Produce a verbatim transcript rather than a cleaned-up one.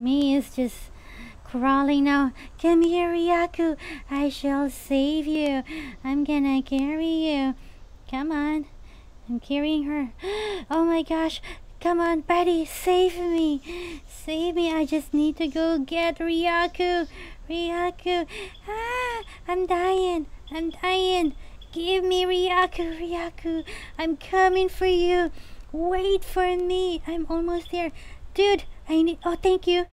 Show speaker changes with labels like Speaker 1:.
Speaker 1: Me is just crawling now. Come here, Ryaku. I shall save you. I'm gonna carry you. Come on. I'm carrying her. Oh my gosh. Come on, buddy. Save me. Save me. I just need to go get Ryaku. Ryaku. Ah, I'm dying. I'm dying. Give me Ryaku. Ryaku. I'm coming for you. Wait for me. I'm almost there. Dude, I need... Oh, thank you.